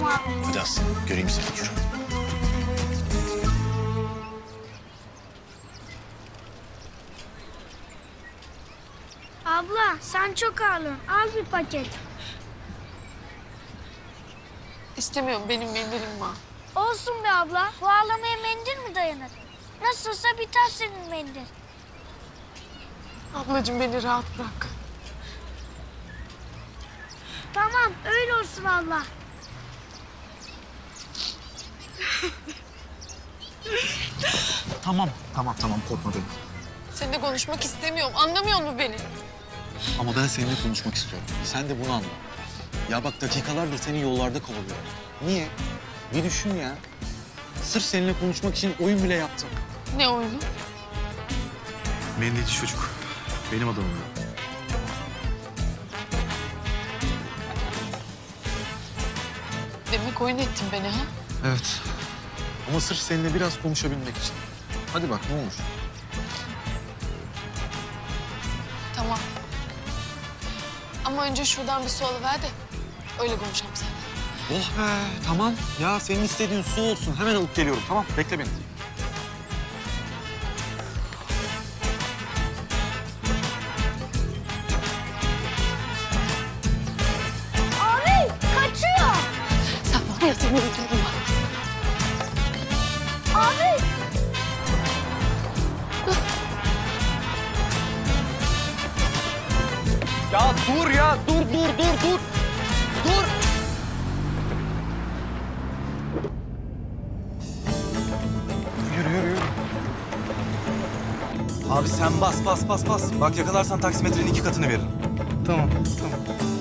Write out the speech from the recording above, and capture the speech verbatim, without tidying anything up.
abi. Hadi Aslı, göreyim seni. Yürü. Abla sen çok ağlıyorsun. Al bir paket. İstemiyorum, benim mendilim var. Olsun be abla. Bu ağlamaya mendil mi dayanır? Nasılsa biter senin mendil. Ablacığım beni rahat bırak. Tamam öyle olsun abla. Tamam, tamam, tamam. Korkma benim. Seninle konuşmak istemiyorum, anlamıyor musun beni? Ama ben seninle konuşmak istiyorum. Sen de bunu anla. Ya bak dakikalardır seni yollarda kovalıyorum. Niye? Bir düşün ya. Sırf seninle konuşmak için oyun bile yaptım. Ne oyunu? Mendilci çocuk. Benim adamım. Demek oyun ettin beni ha? Evet. Ama sırf seninle biraz konuşabilmek için. Hadi bak ne olur. Tamam. Ama önce şuradan bir su alıver de öyle konuşalım seninle. Oh be, tamam. Ya senin istediğin su olsun. Hemen alıp geliyorum, tamam? Bekle beni. Abi kaçıyor. Sen var ya seni öldürürüm bak. Abi. Ya dur ya, dur, dur, dur, dur. Dur. Yürü, yürü, yürü. Abi sen bas bas bas bas. Bak yakalarsan taksimetrenin iki katını veririm. Tamam, tamam.